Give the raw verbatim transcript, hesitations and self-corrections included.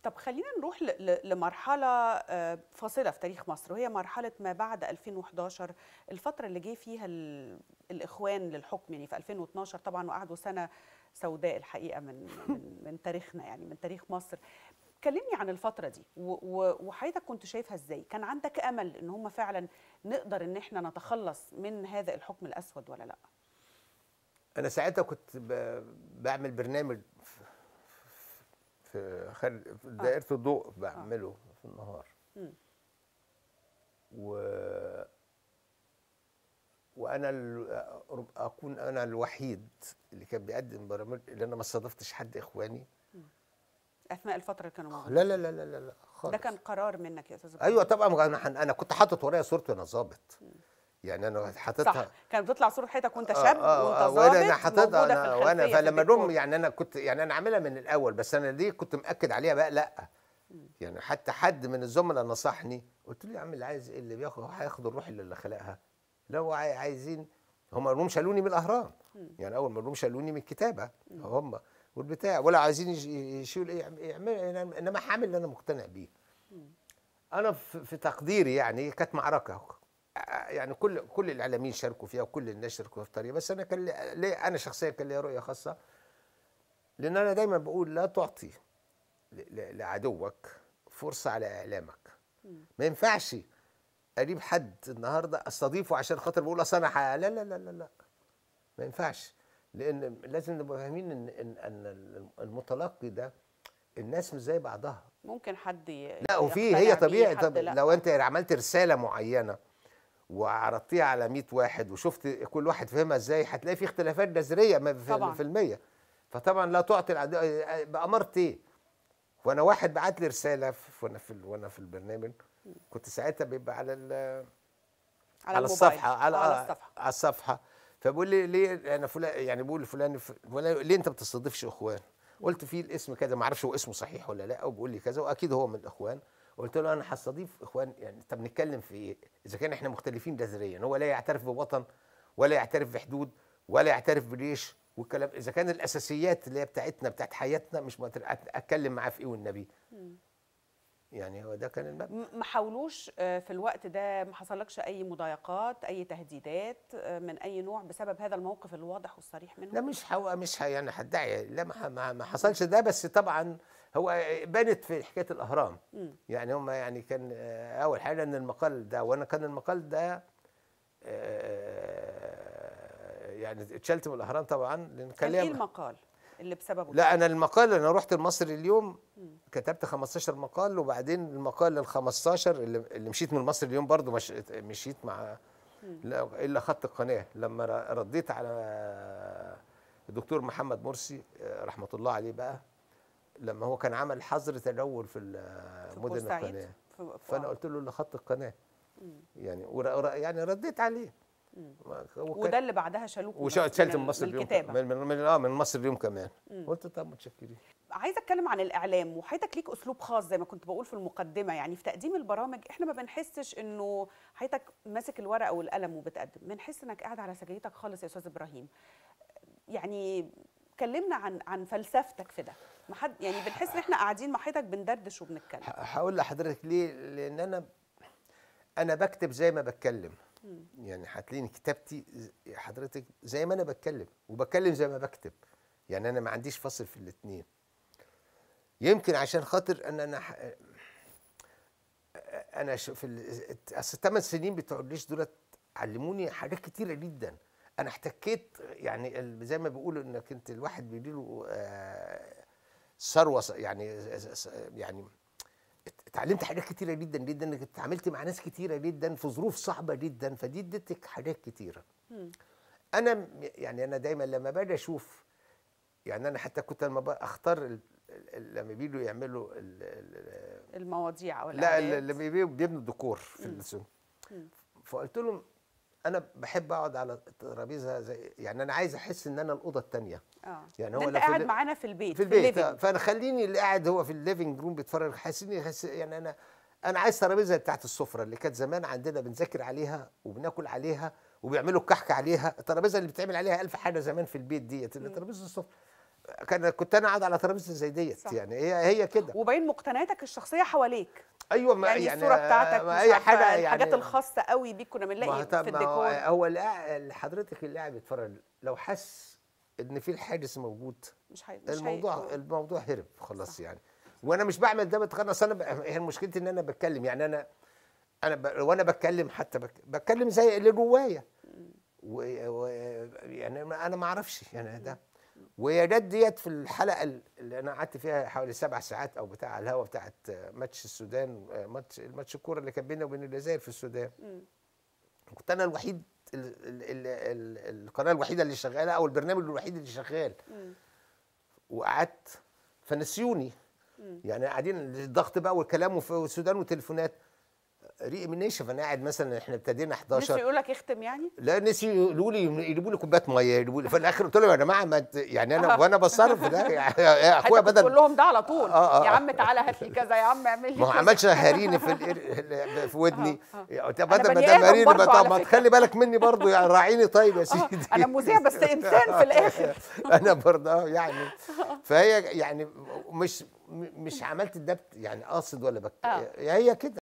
طب خلينا نروح ل- ل- لمرحلة آه، فاصلة في تاريخ مصر، وهي مرحلة ما بعد ألفين وحداشر، الفترة اللي جه فيها ال- الإخوان للحكم، يعني في ألفين واثناشر طبعا، وقعدوا سنة سوداء الحقيقة من من من تاريخنا، يعني من تاريخ مصر. كلمني عن الفترة دي و- و- وحضرتك كنت شايفها ازاي؟ كان عندك أمل إن هم فعلا نقدر إن احنا نتخلص من هذا الحكم الأسود ولا لا؟ انا ساعتها كنت ب- بعمل برنامج في في خارج في اه. دائرة الضوء اه. بعمله في النهار. مم. و وانا ال... اكون انا الوحيد اللي كان بيقدم برامج، اللي انا ما استضفتش حد اخواني. أثناء الفترة اللي كانوا موجودين لا لا فيها. لا لا لا, لا ده خالص. كان قرار منك يا أستاذ ايوه إبراهيم؟ طبعا، انا انا كنت حاطط ورايا صورتي وانا ظابط. يعني انا صح، حاططها. كانت بتطلع صورة حضرتك وانت اه شاب وانت اه اه وانا انا ظابط حاططها موجودة في انا وانا الخلفية في فلما جم، الديكور. يعني انا كنت يعني انا عاملها من الاول، بس انا دي كنت مأكد عليها بقى لا. يعني حتى حد من الزملاء نصحني، قلت له يا عم اللي عايز ايه اللي بياخد هياخد الروح اللي اللي خلقها. لو عاي- عايزين هم قالوا شالوني من الاهرام. يعني اول ما قالوا شالوني من الكتابه هم والبتاع، ولا عايزين يش- يشيلوا ايه يعملوا، انما حامل اللي انا مقتنع بيه. انا في في تقديري يعني كانت معركه، يعني كل كل الاعلاميين شاركوا فيها وكل الناس شاركوا في طريقه، بس انا كان لي ليه- انا شخصيا كان لي رؤيه خاصه. لان انا دايما بقول لا تعطي ل- ل- لعدوك فرصه على اعلامك. ما ينفعش اجيب حد النهارده استضيفه عشان خاطر بقول اصل انا ح- لا لا لا لا لا، ما ينفعش. لان لازم نبقى فاهمين ان ان ان المتلقي ده الناس مش زي بعضها. ممكن حد ي- لا وفي يقتنع هي بيه، طبيعي. طب حد لو لا. انت عملت رساله معينه وعرضتيها على مية واحد وشفت كل واحد فهمها ازاي، هتلاقي في اختلافات جذريه ما في طبعا. في المية. فطبعا لا تعطي العدو بأمرت ايه. وانا واحد بعت لي رساله في- وانا في ال- وانا في البرنامج، كنت ساعتها بيبقى على ال- على على الموبايل، الصفحه على اه على آه، الصفحة. على الصفحه. فبقول لي ليه انا فلان، يعني بقول لفلان ف- فلان ليه انت ما بتستضيفش اخوان؟ قلت في الاسم كذا، ما اعرفش هو اسمه صحيح ولا لا، وبيقول لي كذا واكيد هو من الاخوان. قلت له انا هستضيف اخوان، يعني طب نتكلم في ايه؟ اذا كان احنا مختلفين جذريا، هو لا يعترف بوطن ولا يعترف بحدود ولا يعترف بجيش والكلام، اذا كان الاساسيات اللي هي بتاعتنا بتاعت حياتنا مش مقتل- اتكلم معاه في ايه والنبي؟ يعني هو ده كان المبدأ. م- ما حاولوش آه، في الوقت ده، ما حصلكش اي مضايقات، اي تهديدات آه، من اي نوع بسبب هذا الموقف الواضح والصريح لا منهم؟ مش حو... مش ح... يعني هدعي، لا ما, ح- ما ما حصلش ده، بس طبعا هو بانت في حكايه الاهرام. مم. يعني هم يعني كان آه، اول حاجه ان المقال ده، وانا كان المقال ده آه، يعني اتشلت من الاهرام طبعا لان كان كان ايه ليا. المقال اللي بسببه لا اتشال؟ انا المقال انا رحت المصري اليوم، مم. كتبت خمستاشر مقال، وبعدين المقال ال خمستاشر اللي, اللي مشيت من المصري اليوم برضو مش مشيت مع مم. لا الا خط القناه. لما ر- رديت على الدكتور محمد مرسي آه، رحمه الله عليه بقى، لما هو كان عمل حظر تجول في ال- في مدن بورسعيد. القناه، في في- فانا آه. قلت له الا خط القناه. مم. يعني ور- ور- يعني رديت عليه. مم. وكان- وده اللي بعدها شالوكوا بس وشلت من من ال- مصر من اليوم الكتابة. كمان، من من اه من مصر اليوم كمان. مم. قلت طب متشكرين. عايزه اتكلم عن الاعلام، وحضرتك ليك اسلوب خاص زي ما كنت بقول في المقدمه، يعني في تقديم البرامج احنا ما بنحسش انه حضرتك ماسك الورقه والقلم وبتقدم، بنحس انك قاعد على سجيتك خالص يا استاذ ابراهيم. يعني كلمنا عن عن فلسفتك في ده. ما حد يعني بنحس ان احنا قاعدين مع حضرتك بندردش وبنتكلم. ه- هقول لحضرتك ليه. لان انا انا بكتب زي ما بتكلم. يعني هتلاقيني كتابتي ز- حضرتك زي ما انا بتكلم، وبتكلم زي ما بكتب. يعني انا ما عنديش فصل في الاثنين. يمكن عشان خاطر ان انا ح- انا ش- في ال- اصل الثمان سنين بتوع الجيش دولت علموني حاجات كتيره جدا. انا احتكيت، يعني ال- زي ما بيقولوا انك انت الواحد بيديله آه، ثروه، ص- يعني س- س- يعني اتعلمت حاجات كتيره جدا جدا، انك اتعاملت مع ناس كتيره جدا في ظروف صعبه جدا، فدي ادتك حاجات كتيره. مم. انا م- يعني انا دايما لما باجي اشوف، يعني انا حتى كنت لما بقى اختار ال- ال- لما بيجوا يعملوا ال- ال- المواضيع او لا الاعداد. اللي بيبيعوا بيبنوا الديكور في مم. السن. مم. فقلت لهم انا بحب اقعد على الترابيزه زي، يعني انا عايز احس ان انا الاوضه الثانيه. اه يعني ده هو انت لا في قاعد ال- معانا في البيت في البيت، الليفينج. فانا خليني اللي قاعد هو في الليفنج روم بيتفرج، حاسسني حس يعني انا انا عايز ترابيزه بتاعت السفره اللي كانت زمان عندنا بنذاكر عليها وبناكل عليها وبيعملوا الكحك عليها، الترابيزه اللي بتعمل عليها ألف حاجه زمان في البيت ديت اللي ترابيزه السفره. كان كنت انا قاعد على ترابيزه زي ديت، يعني هي هي كده. وباين مقتنياتك الشخصيه حواليك. ايوه، ما يعني, يعني الصوره بتاعتك ما اي حاجه يعني الحاجات الخاصه قوي بيك كنا بنلاقي في الديكور. هو اللي حضرتك اللي قاعد بيتفرج لو حس ان في الحادث موجود مش هي... مش الموضوع هي... الموضوع هرب خلاص يعني. وانا مش بعمل ده بتخنص، انا ب... هي مشكلتي ان انا بتكلم، يعني انا انا ب... وانا بتكلم حتى بك... بتكلم زي اللي جوايا و... و... يعني انا ما اعرفش يعني ده. وهي جت ديت في الحلقه اللي انا قعدت فيها حوالي سبع ساعات او بتاع على الهوا بتاعت ماتش السودان، ماتش الماتش الكوره اللي كان بيننا وبين الجزائر في السودان. كنت انا الوحيد ال... ال... ال... القناه الوحيده اللي شغاله او البرنامج الوحيد اللي شغال. وقعدت فنسيوني يعني قاعدين الضغط بقى والكلام وفي السودان وتليفونات ريق من نشف. انا قاعد مثلا احنا ابتدينا حداشر نسيوا يقول لك اختم يعني؟ لا نسيوا يقولوا لي يجيبوا لي كوبايه ميه يجيبوا لي. في الاخر قلت لهم يا جماعه ما يعني انا وانا بصرف ده يا اخويا بدل تقول لهم ده على طول آه آه يا عم تعالى هات لي كذا، يا عم اعمل لي ما هو كذا. عملش هاريني في الإر... في ودني. بني بدل ما ده هاريني طب ما تخلي بالك مني برضه يعني راعيني طيب يا سيدي. انا مذيع بس انسان في الاخر. انا برضه اه يعني فهي يعني مش مش عملت ده يعني قاصد ولا بك... هي كده.